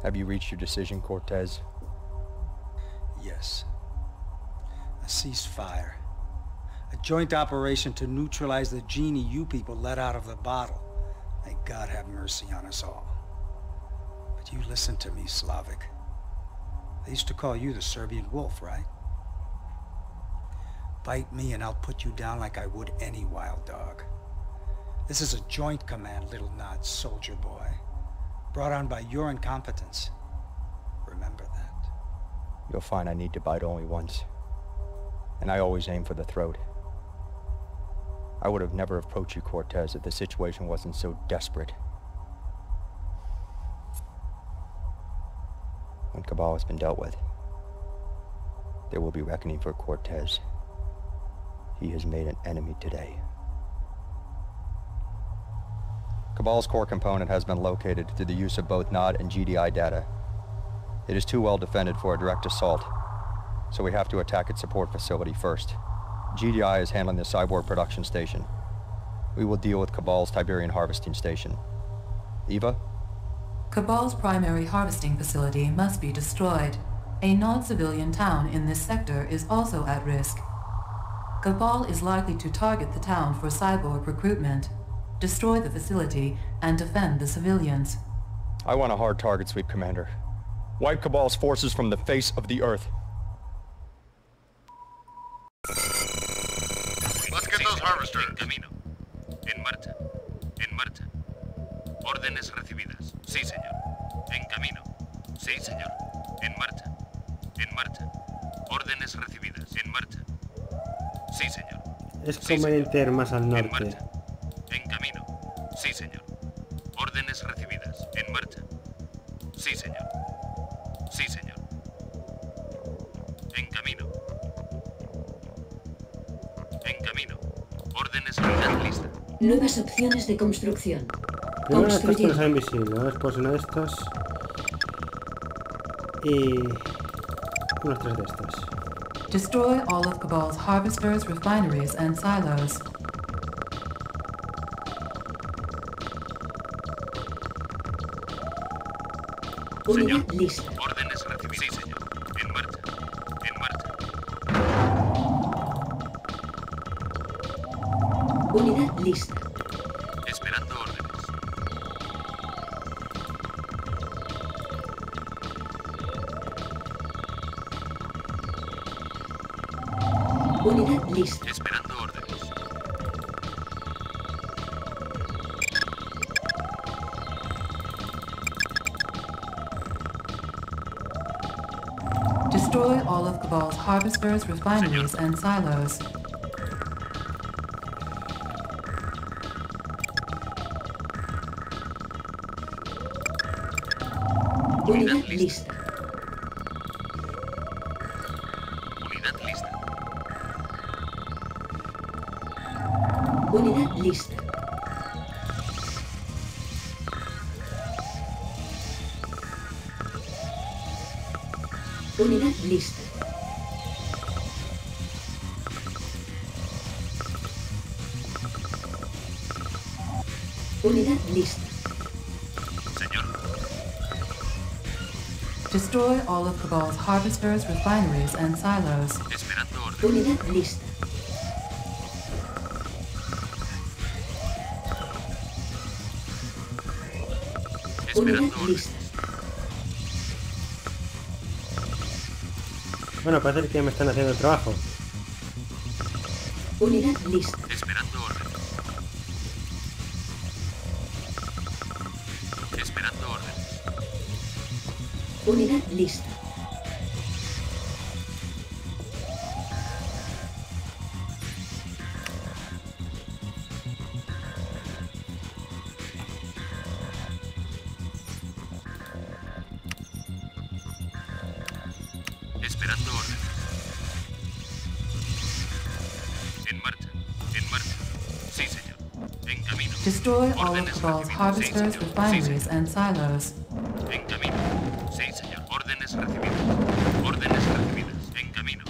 Have you reached your decision, Cortez? Yes. A ceasefire. A joint operation to neutralize the genie you people let out of the bottle. May God have mercy on us all. But you listen to me, Slavic. They used to call you the Serbian wolf, right? Bite me and I'll put you down like I would any wild dog. This is a joint command, little Nod, soldier boy. Brought on by your incompetence. Remember that. You'll find I need to bite only once. And I always aim for the throat. I would have never approached you, Cortez, if the situation wasn't so desperate. When Cabal has been dealt with, there will be reckoning for Cortez. He has made an enemy today. Cabal's core component has been located through the use of both NOD and GDI data. It is too well defended for a direct assault, so we have to attack its support facility first. GDI is handling the Cyborg production station. We will deal with Cabal's Tiberian harvesting station. Eva? Cabal's primary harvesting facility must be destroyed. A non-civilian town in this sector is also at risk. Cabal is likely to target the town for cyborg recruitment. Destroy the facility and defend the civilians. I want a hard target sweep, Commander. Wipe Cabal's forces from the face of the Earth. Let's get those harvesters. En camino. En marcha. En marcha. Órdenes recibidas. Sí, señor. En camino. Sí, señor. En marcha. En marcha. Órdenes recibidas. En marcha. Sí, señor. Es conveniente ir más al En norte. marcha. En camino. Sí, señor. Órdenes recibidas. En marcha. Sí, señor. Sí, señor. En camino. En camino. Órdenes unidad lista. Nuevas opciones de construcción. Primero estas que no Construyendo. son invisibles, ahora después uno de estos. Y unos 3 de estos. Destroy all of Cabal's harvesters, refineries, and silos. Unidad lista. Órdenes recibidas. Sí, señor. En marcha. En marcha. Unidad lista. Esperando órdenes. Unidad lista. Esperando órdenes. Destroy all of Cabal's harvesters, refineries, and silos. Unidad lista. Unidad lista. Unidad lista. Unidad lista. Unidad lista. Señor. Destroy all of Cabal's harvesters, refineries, and silos. Esperando órdenes. Unidad lista. Esperando Unidad órdenes. lista. Bueno, parece que me están haciendo el trabajo. Unidad lista. Esperando órdenes. Esperando órdenes. Unidad lista. Esperando órdenes. En marcha. En marcha. Sí, señor. En camino. Destroy all of Órdenes Cabal's recibidas. harvesters, Sí, señor. refineries, Sí, and silos. señor. En camino. Sí, señor. Órdenes recibidas. Órdenes recibidas. En camino.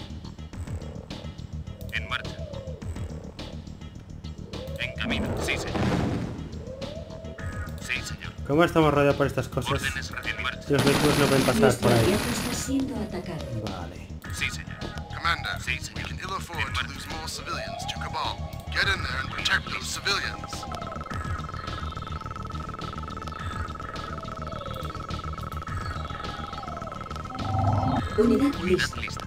En marcha. En camino. Sí, señor. Sí, señor. ¿Cómo estamos rodeados por estas cosas? Órdenes en marcha. Los vehículos no pueden pasar Nuestro por ahí. aliado está siendo atacado. Vale. Sí, señor. Commander, Sí, we señor. can ill afford to lose more civilians to Cabal. Get in there and protect those civilians. Unidad Unidad lista. lista.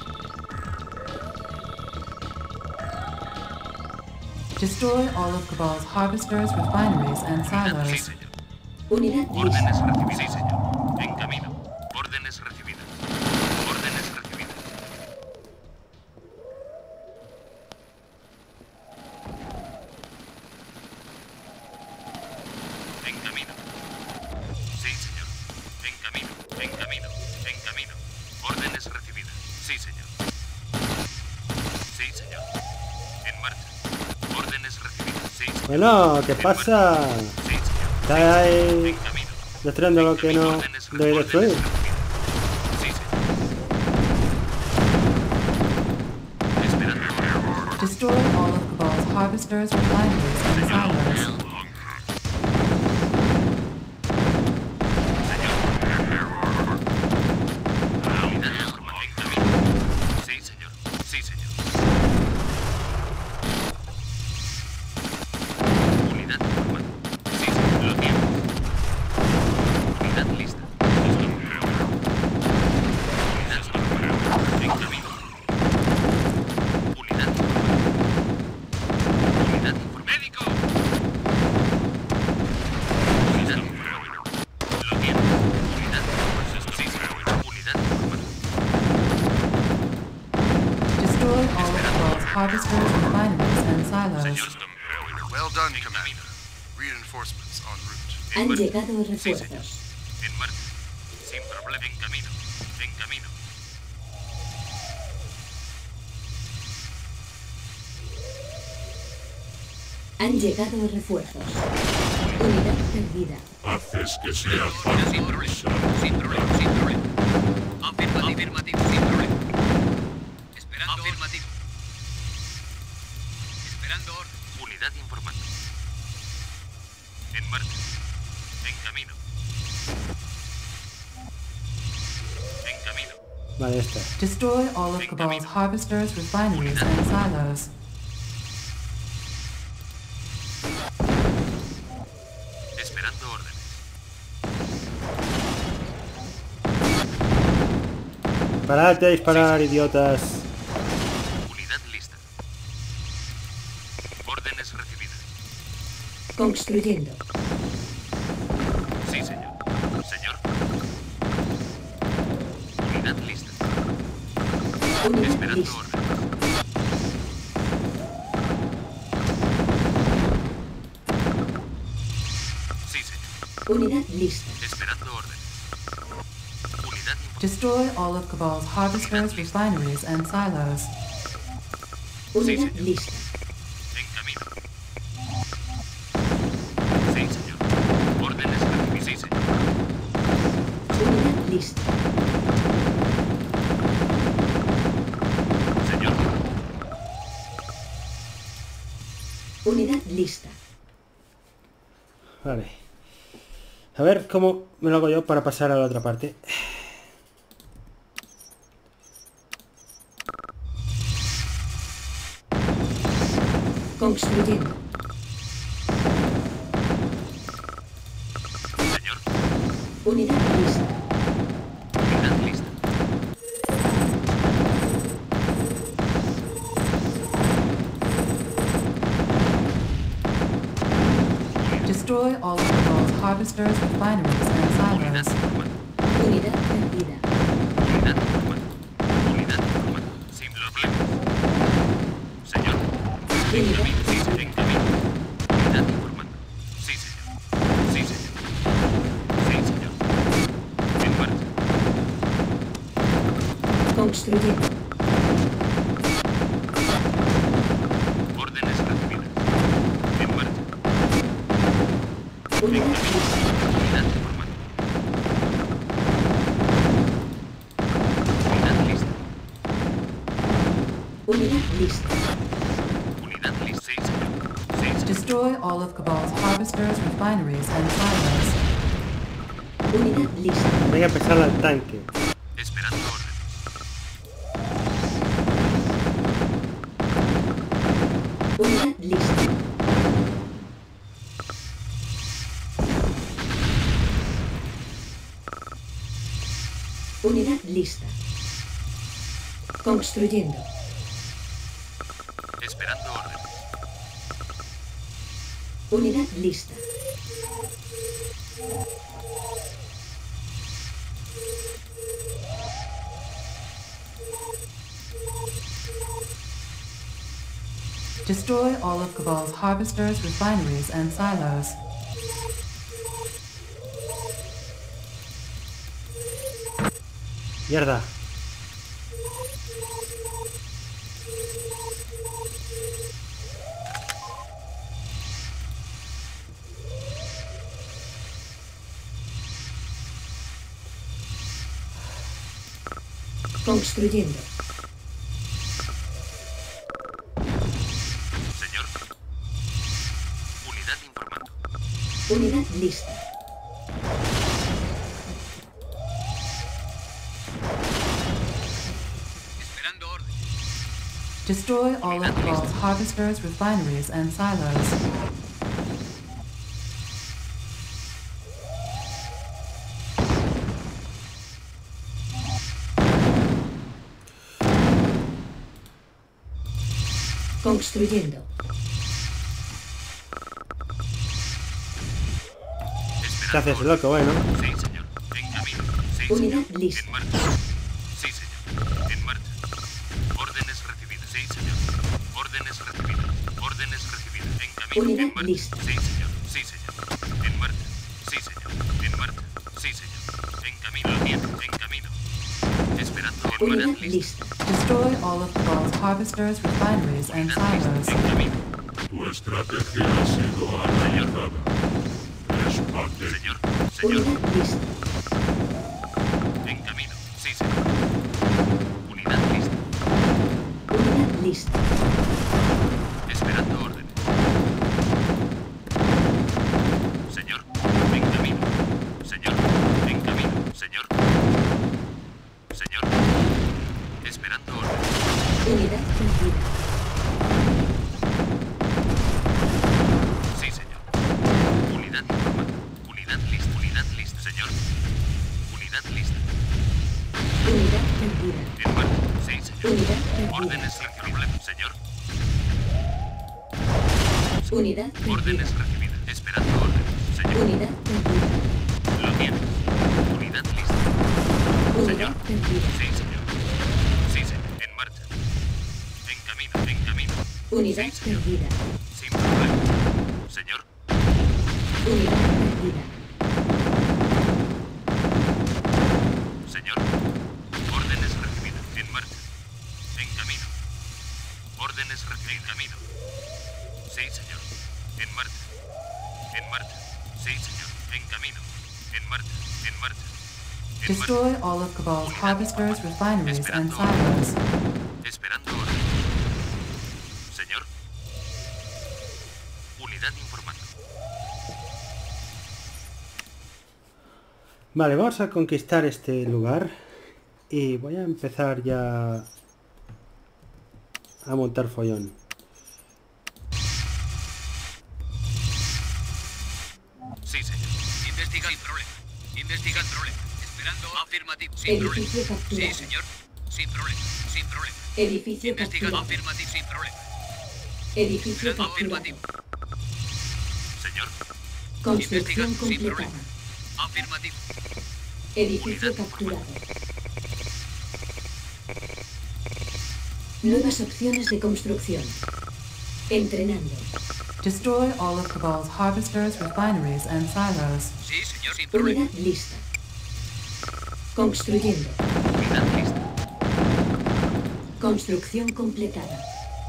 Destroy all of Cabal's harvesters, refineries, and Sí, silos. señor. Unidad lista. Órdenes recibidas. Sí, señor. En camino. Órdenes recibidas. Órdenes recibidas. En camino. Sí, señor. En camino. En camino. En camino. Órdenes recibidas. Sí, señor. Sí, señor. En marcha. Órdenes recibidas. Sí, señor. Bueno, ¿qué pasa? Sí, señor. Está ahí En camino. destruyendo lo que no debe destruir. Sí, señor. Esperando. Destroy all of Cabal's harvesters, refineries, and silos. Unidad informada. En camino. Sí, señor. Sí, señor. Unidad informada. Sí, señor. Lo tiene. Unidad lista. Unidad informada. En camino. Unidad informada. Unidad informada. ¡Médico! Unidad informada. Lo tiene. Unidad informada. Sí, señor. Unidad informada. Destroy all of Cabal's harvesters, refineries, and silos. Well done, Commander. Reinforcements en route. Han llegado Sí, señor. refuerzos. En marcha. Sin problema. En camino. En camino. Han llegado refuerzos. Unidad perdida. Sin problema. Sin problema. Sin problema. Afirmativo. Sin problema. Esperando. Afirmativo. Esperando orden. Unidad informando. En marcha. En camino. En camino. Vale, esta. Destroy all of Cabal's harvesters, refineries, and silos. Esperando órdenes. Parad de disparar, idiotas. Unidad lista. Órdenes recibidas. Construyendo. Sí, señor. Señor. Unidad lista. Unidad Esperando lista. órdenes. Sí, señor. Unidad lista. Esperando órdenes. Unidad informada. Destroy all of Cabal's harvesters, refineries, and silos. Unidad señor. lista. En camino. Sí, señor. Órdenes recibidas. Sí, señor. Unidad lista. Señor. Unidad lista. Vale. A ver cómo me lo hago yo para pasar a la otra parte. Construyendo. Señor. Unidad lista. Unidad lista. Destroy all of Cabal's harvesters, refineries, and Unidad silos. informada. Unidad perdida. Unidad informada. Unidad informada. Sin problemas. Señor. En Unidad camino. Sí, perdida. en camino. Unidad informada. Sí, señor. Sí, señor. Sí, señor. En marcha. Construyendo. Órdenes recibidas. En marcha. Unidad lista. Unidad informada. Unidad lista. Unidad lista. Unidad lista. Sí, señor. Sí, señor. Destroy all of Cabal's harvesters, refineries, and silos. Unidad lista. Hay que empezar al tanque. Esperando órdenes. Unidad lista. Unidad lista. Construyendo. Esperando órdenes. Unidad lista. Destroy all of Cabal's harvesters, refineries, and silos. Mierda. Construyendo. Señor. Unidad informando. Unidad lista. Esperando órdenes. Destroy all of Cabal's harvesters, refineries, and silos. Construyendo. ¿Qué haces, loco? Bueno. Sí, señor. En camino. Sí, Unidad señor. lista. En marcha. Sí, señor. En marcha. Órdenes recibidas. Sí, señor. Órdenes recibidas. Órdenes recibidas. En camino. Unidad En marcha. lista. Sí, señor. Sí, señor. En marcha. Sí, señor. En marcha. Sí, señor. En camino. Al tiempo. En camino. Esperando Unidad órdenes listas. lista. Destroy all of Cabal's harvesters, refineries, and silos. En camino. Tu estrategia ha sido analizada. Es parte. Señor. Señor. Unidad lista. En camino. Sí, señor. Unidad lista. Unidad lista. Esperando órdenes. Señor, en camino. Señor, en camino. Señor. Señor. Esperando órdenes. Unidad perdida. Sí, señor. Unidad informada. Unidad lista. Unidad lista. Señor. Unidad lista. Unidad perdida. En marcha. Sí, señor. Unidad perdida. Órdenes sin problema. Señor. Unidad perdida. Órdenes recibidas. Esperando órdenes. Señor. Unidad perdida. Lo tienes. Unidad lista. Unidad perdida. Sí, señor. Sí, señor. En marcha. En camino. En camino. Unidad Sí, señor. perdida. Sin problema. Señor. Unidad perdida. Señor. Órdenes recibidas. En marcha. En camino. Órdenes recibidas. En camino. Sí, señor. En marcha. En marcha. Sí, señor. En camino. En marcha. En marcha. En marcha. Destroy all of Cabal's harvesters, refineries, and silos. Esperando órdenes. Señor. Unidad informando. Vale, vamos a conquistar este lugar. Y voy a empezar ya a montar follón. Sí, señor. Investiga el problema. Investiga el problema. Esperando afirmativo. Sin Edificio problema. capturado. Sí, señor. Sin problema. Sin problema. Edificio Investigando capturado. afirmativo. Sin problema. Edificio Esperando capturado. afirmativo. Señor. Construcción Investigando sin completada. problema. Afirmativo. Edificio Unidad capturado. Nuevas opciones de construcción. Entrenando. Destroy all of Cabal's harvesters, refineries, and silos. Sí, señor. Sin problema. Unidad lista. Construyendo. Unidad lista. Construcción completada.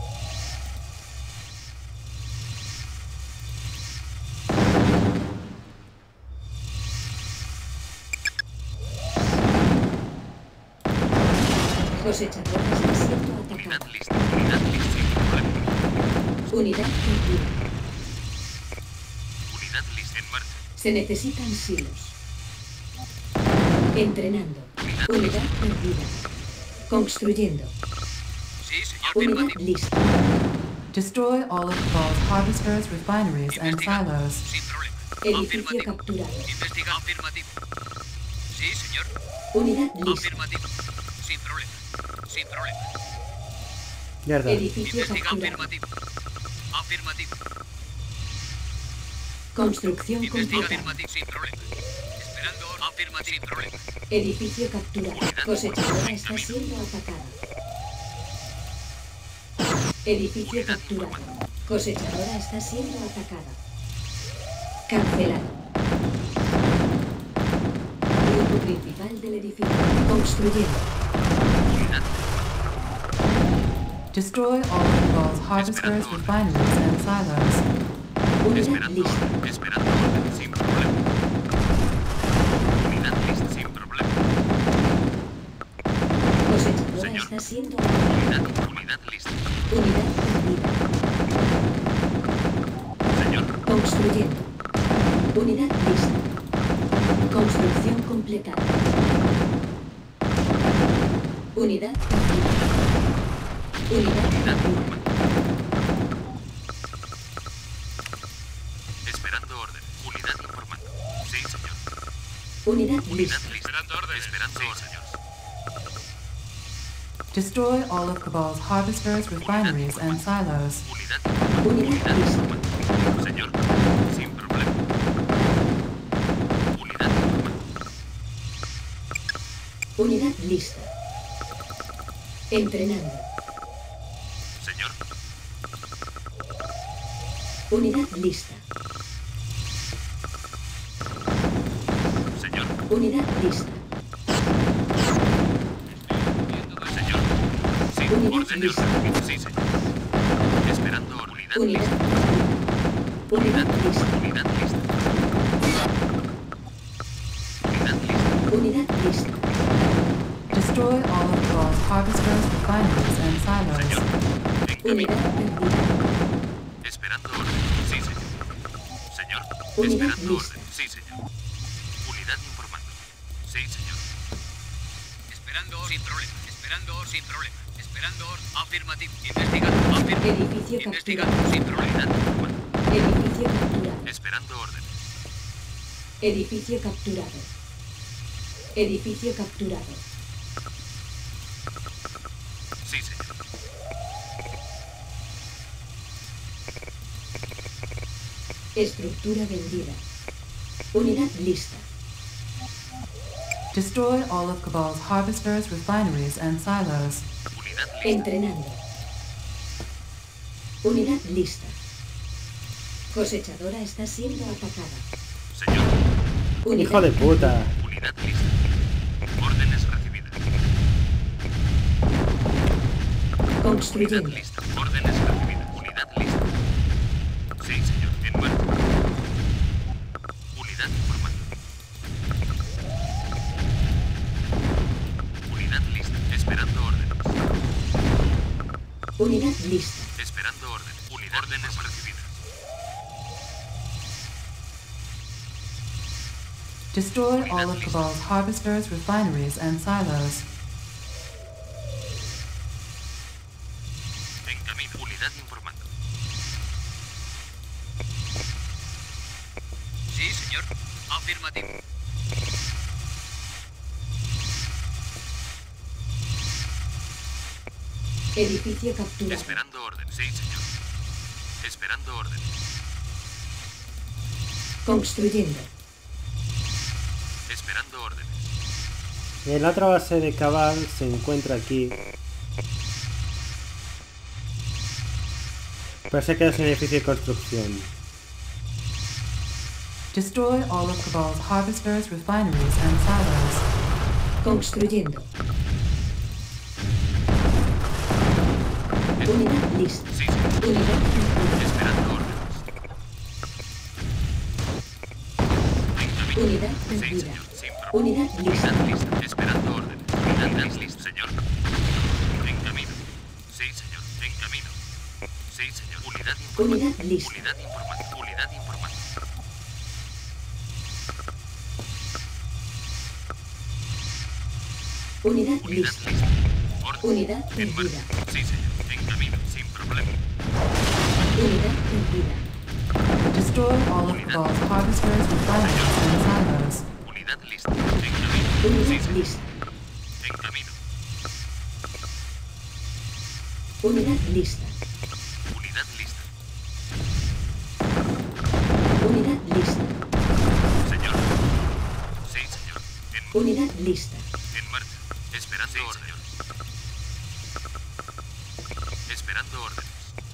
Cosechadoras desierto Unidad atacado. lista. Unidad lista. Sin problema. Unidad perdida. Unidad lista. En marcha. Se necesitan silos. Entrenando. Unidad perdida. Construyendo. Sí, señor. Unidad Afirmativo. lista. Destroy all of Cabal's harvesters, refineries, and Investigando. silos. Sin problema. Edificio Afirmativo. capturado. Investiga. Afirmativo. Sí, señor. Unidad lista. Afirmativo. Sin problema. Sin problema. Mierda. Edificio Investiga. capturado. Afirmativo. Afirmativo. Construcción Investiga. completa. Afirmativo. Sin problema. Esperando. Afirmativo. Sin problema. Edificio capturado. Cosechadora está siendo atacada. Edificio capturado. Cosechadora está siendo atacada. Cancelado. Grupo principal del edificio. Construyendo. Unidad. Destroy all of Cabal's harvesters, refineries, and silos. Unidad Esperando lista. orden. Esperando orden. Sin problema. Unidad lista. Sin problema. Cosechadora Señor. está siendo atacada. Unidad lista. Unidad perdida. Señor. Construyendo. Unidad lista. Construcción completada. Unidad perdida. Unidad perdida. Esperando orden. Unidad informando. Sí, señor. Unidad Unidad lista. lista. Esperando orden. Esperando orden. Señor. Destroy all of Cabal's harvesters, refineries, and silos. Unidad. Unidad lista. informando. Señor. Sin problema. Unidad informando. Unidad lista. Entrenando. Señor. Unidad lista. Señor. Unidad lista. Señor. Sí, Unidad orden de lista. orden. Sí, señor. Esperando orden. Unidad Unidad lista. perdida. Unidad lista. Unidad lista. Unidad lista. Unidad lista. Destroy all of Cabal's harvesters, refineries, and silos. Señor. En camino. Unidad perdida. Esperando orden. Sí, señor. Señor. Unidad Esperando lista. orden. Sí, señor. Unidad informando. Sí, señor. Esperando sin problema. Esperando sin problema. Esperando afirmativo. Investigando. Afirmativo. Edificio Investigando capturado. sin problema. Informando. Edificio capturado. Esperando orden. Edificio capturado. Edificio capturado. Sí, señor. Estructura vendida. Unidad lista. Destroy all of Cabal's harvesters, refineries, and silos. Unidad lista. Entrenando. Unidad lista. Cosechadora está siendo atacada. Señor. Unidad Hijo de puta. Unidad lista. Órdenes recibidas. Unidad construyendo. lista. Órdenes recibidas. Unidad lista. Sí, señor. En marcha. Unidad informando. Unidad lista. Esperando órdenes. Unidad lista. Esperando órdenes. Órdenes recibidas. Destroy all of Cabal's harvesters, refineries, and silos. En camino. Unidad informando. Sí, señor. Afirmativo. Edificio capturado. Esperando orden. Sí, señor. Esperando orden. Construyendo. Esperando órdenes. La otra base de Cabal se encuentra aquí. Parece que es un edificio de construcción. Destroy all of Cabal's harvesters, refineries, and silos. Construyendo. Unidad lista. Sí, señor. Unidad perdida. Esperando órdenes. En camino. Unidad Sí, perdida. señor. Sin problema. Unidad lista. Unidad lista. Esperando órdenes. Unidad lista, señor. En camino. Sí, señor. En camino. Sí, señor. Unidad informando. Unidad lista. Unidad informando. Unidad informando. Unidad Unidad lista. lista. Orden. Unidad En perdida. marcha. Sí, señor. En camino, sin problema. Unidad perdida. Destroy all of Cabal's harvesters, refineries, and silos. Unidad lista. En camino. Sí, Unidad señor. lista. En camino. Unidad lista. Unidad lista. Unidad lista. Señor. Sí, señor. En Unidad lista. En marcha. Esperando órdenes. Esperando órdenes.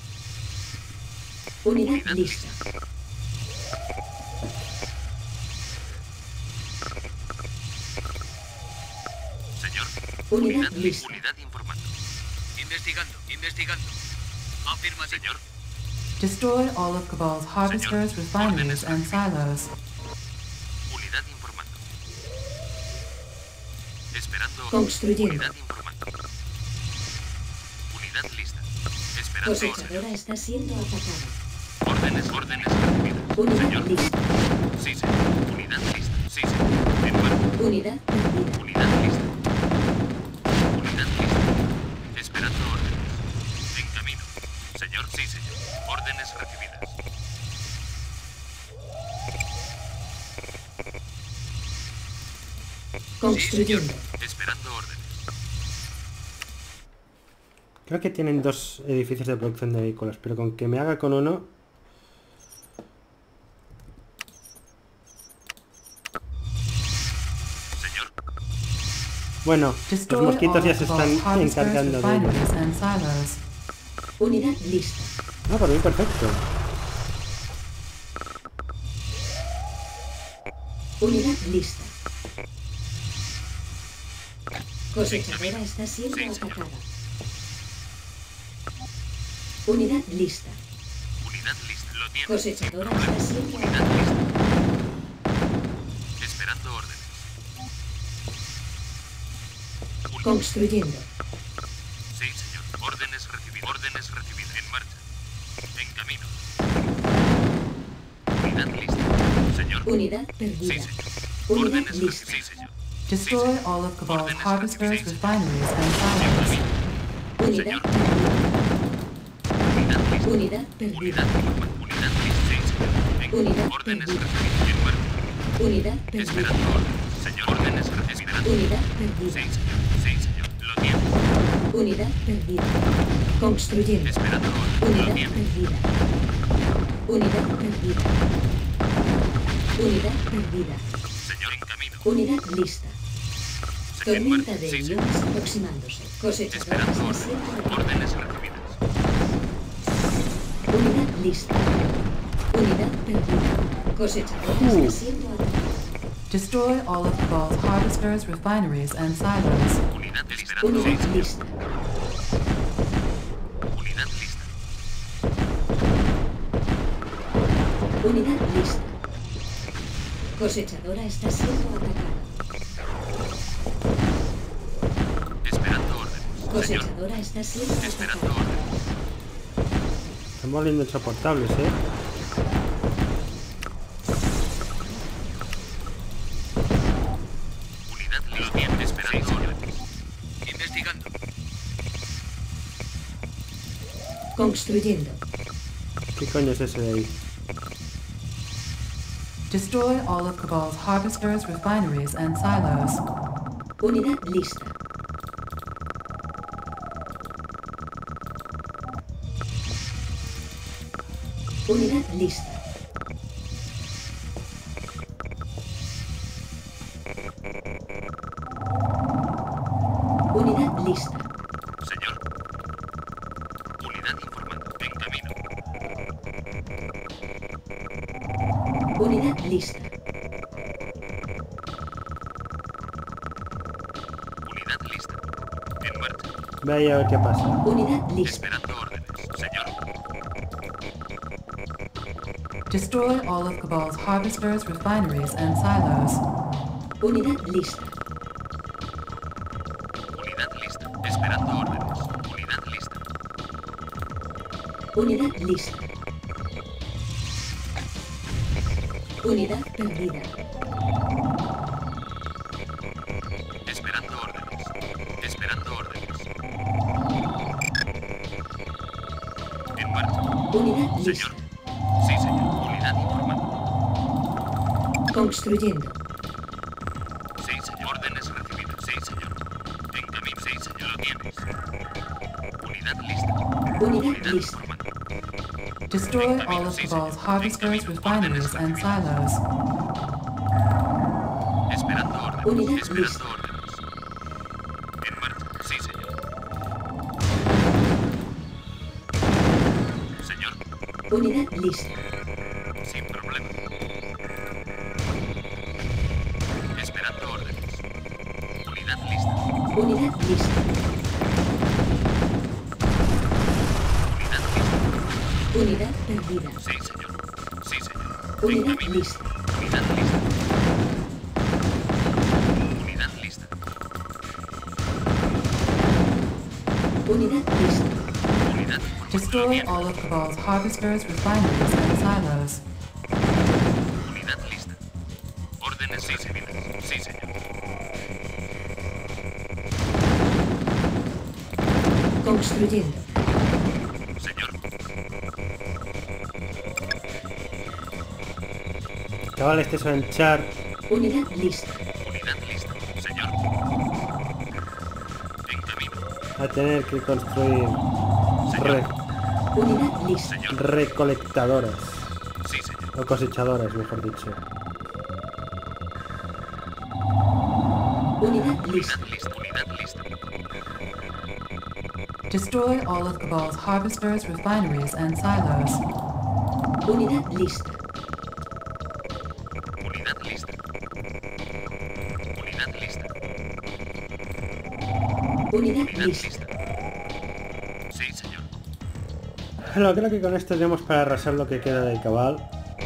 Unidad lista. Señor. Unidad lista. Unidad informando. Investigando. Investigando. Afirmativo. Señor. Destroy all of Cabal's harvesters, refineries, and silos. Unidad informando. Esperando órdenes. Construyendo. Unidad informando. Unidad lista. Esperando órdenes. Cosechadora está siendo atacada. Órdenes recibidas. Unidad Señor. lista. Sí, señor. Unidad lista. Sí, señor. En marcha. Unidad perdida. Unidad lista. Unidad lista. Esperando órdenes. En camino. Señor, sí, señor. Órdenes recibidas. Construyendo. Esperando órdenes. Creo que tienen dos edificios de producción de vehículos, pero con que me haga con uno... Señor. Bueno, los Destroy all mosquitos ya of se Cabal's están harvesters, encargando de ello. refineries, and silos. Unidad lista. Ah, por mí perfecto. Unidad lista. Cosechadora está siendo atacada. Unidad lista. Unidad lista. Lo tiene. Cosechadora está siendo Unidad atacada. lista. Esperando órdenes. Construyendo. Sí, señor. Órdenes recibidas. Órdenes recibidas. En marcha. En camino. Unidad lista. Señor. Unidad Sí, perdida. señor. Unidad Órdenes lista. recibidas. Sí, señor. Destroy all of Cabal's Órdenes harvesters, recibidas. refineries, and En silos. camino. Unidad Señor. perdida. Unidad lista. Unidad perdida. Unidad lista. Unidad lista. Sí, señor. En Unidad órdenes perdida. recibidas. En marcha. Unidad perdida. Esperando órdenes. Señor. Órdenes esperando. Unidad Sí, perdida. señor. Sí, señor. Lo tiene. Unidad perdida. Construyendo. Esperando órdenes. Lo Unidad tiene. perdida. Unidad perdida. Unidad perdida. Señor, en camino. Unidad lista. En Tormenta marcha. de Sí, señor. iones aproximándose. Cosechadora Esperando está órdenes. siendo atacada. Órdenes recibidas. Unidad lista. Unidad perdida. Cosechadora está siendo atacada. Destroy all of Cabal's harvesters, refineries, and silos. Unidad esperando. Sí, Unidad señor. lista. Unidad lista. Unidad lista. Cosechadora está siendo atacada. Esperando órdenes. Señor, Cosechadora está siendo esperando atacada. órdenes. Están volviendo insoportables, ¿eh? Unidad lo tiene. Esperando órdenes. Investigando. Construyendo. ¿Qué coño es ese de ahí? Destroy all of Cabal's harvesters, refineries, and silos. Unidad lista. Unidad lista. Unidad lista. Señor. Unidad informando. En camino. Unidad lista. Unidad lista. En marcha. Ve ahí a ver qué pasa. Unidad lista. Esperando órdenes. Señor. Destroy all of Cabal's harvesters, refineries, and silos. Unidad lista. Unidad lista. Esperando órdenes. Unidad lista. Unidad lista. Unidad perdida. Esperando órdenes. Unidad lista. Señor. Sí, señor. Unidad informando. Construyendo. Sí, señor. Órdenes recibidas. Sí, señor. En camino. Sí, señor. Lo tienes. Unidad lista. Unidad lista. Informando. Destroy all of Cabal's harvesters, refineries, and silos. Esperando órdenes. Unidad Esperando lista. órdenes. En marcha. Sí, señor. Señor. Unidad lista. Sin problema. Esperando órdenes. Unidad lista. Unidad lista. Unidad lista. Unidad perdida. Sí, señor. Sí, señor. En Unidad camino. lista. Unidad lista. Unidad lista. Unidad lista. Unidad. Destroy all of Cabal's harvesters, refineries, and silos. Unidad lista. Órdenes 6 seguidas. Sí, señor. Construyendo. Señor. Cabal, este es un char. Unidad lista. Unidad lista. Señor. En camino. A tener que construir Unidad lista. Señor. recolectadoras. Sí, señor. O cosechadoras, mejor dicho. Unidad lista. Unidad lista. Unidad lista. Destroy all of Cabal's harvesters, refineries, and silos. Unidad lista. Unidad lista. Unidad lista. Unidad Unidad lista. lista. Sí, señor. Bueno, creo que con esto tenemos para arrasar lo que queda de Cabal.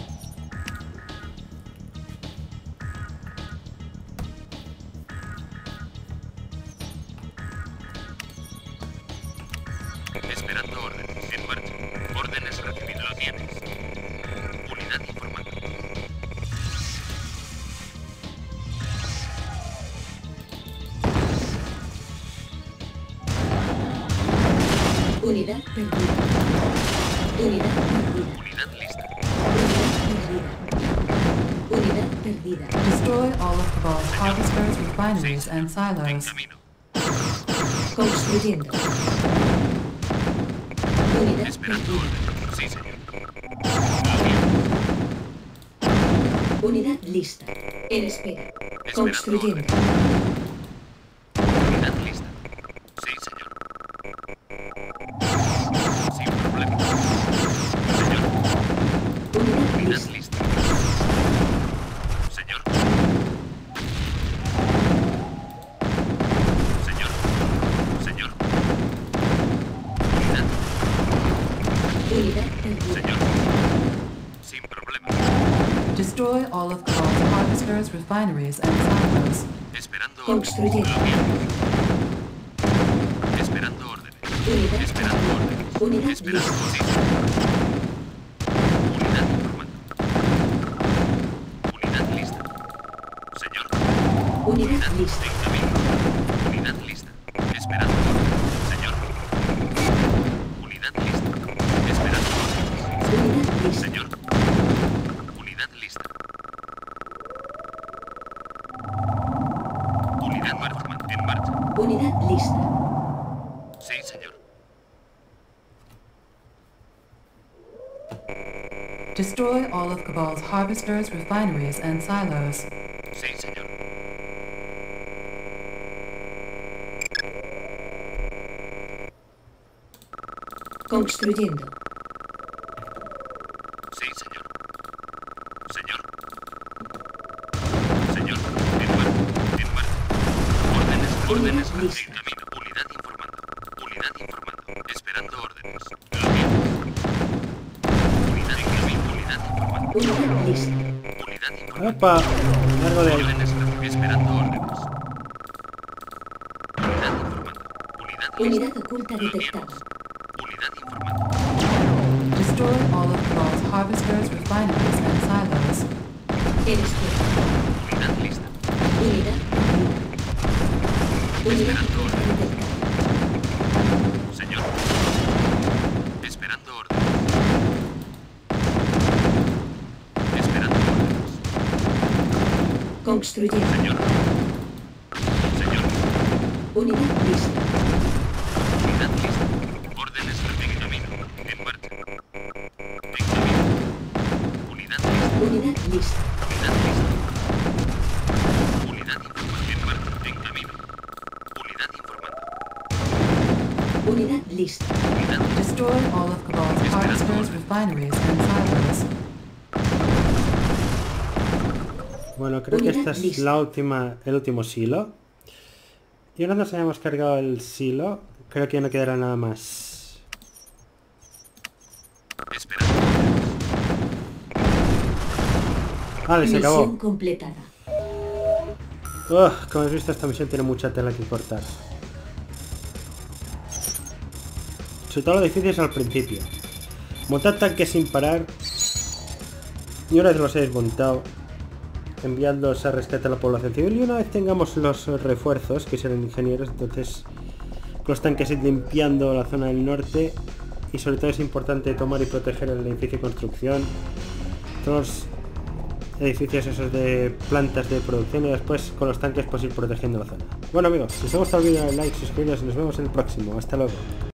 Esperando órdenes. En marcha. Órdenes recibidas. Lo tienes. Unidad informando. Unidad perdida. Unidad perdida. Unidad lista. Unidad perdida. Destroy all of Cabal's harvesters, refineries, and En silos. camino. Construyendo. Unidad Esperando perdida. órdenes. Sí, señor. Lo tienes. Unidad lista. En espera. Esperando Construyendo. órdenes. Unidad lista. Sí, señor. Sin problema. Señor. Unidad Unidad lista. lista. Señor. Señor. Señor. Unidad. Unidad perdida. Señor. Sin problema. Destroy all of Cabal's harvesters, refineries, and silos. Esperando órdenes. Construyendo. Lo tienes. Esperando órdenes. Unidad Esperando perdida. órdenes. Unidad Esperando lista. órdenes. Unidad informando. Unidad lista. Señor. Unidad lista. En camino. Unidad lista. Esperando órdenes. Señor. Unidad lista. Esperando órdenes. Unidad lista. Señor. Unidad lista. Unidad marcha. En marcha. Unidad lista. Sí, señor. Destroy all of Cabal's harvesters, refineries, and silos. Sí, señor. Construyendo. Sí, señor. Señor. Señor. En marcha. En marcha. Órdenes. Órdenes. Unidad lista. En camino. Unidad informando. Unidad informando. Esperando órdenes. Lo tienes. Unidad en camino. Unidad informando. Unidad lista. Unidad informando. ¡Opa! Largo de ahí. Órdenes recibidas. Esperando órdenes. Unidad informando. Unidad lista. Unidad oculta Lo detectada. tienes. Unidad informando. Destroy all of Cabal's harvesters, refineries, and silos. En espera. Unidad lista. Unidad perdida. Unidad Esperando oculta órdenes. detectada. Señor. Esperando órdenes. Construyendo. Señor. Señor. Unidad lista. Unidad lista. Órdenes en camino. En marcha. En camino. Unidad lista. Unidad lista. Unidad lista. Unidad informando. En marcha. En camino. Unidad informando. Unidad lista. Unidad lista. Destroy all of Cabal's harvesters, refineries, and silos. Bueno, creo que esta es Lista. la última, el último silo. Y una vez nos hayamos cargado el silo, creo que ya no quedará nada más. Espera. Vale, se acabó. Misión completada. Como habéis visto, esta misión tiene mucha tela que cortar. Sobre todo lo difícil es al principio. Montad tanques sin parar. Y una vez los hayáis montado, enviadlos a rescate a la población civil. Y una vez tengamos los refuerzos, que serán ingenieros, entonces con los tanques ir limpiando la zona del norte. Y sobre todo es importante tomar y proteger el edificio de construcción. Todos los edificios esos de plantas de producción, y después con los tanques pues ir protegiendo la zona. Bueno amigos, si os ha gustado el vídeo, dale like, suscribiros y nos vemos en el próximo. Hasta luego.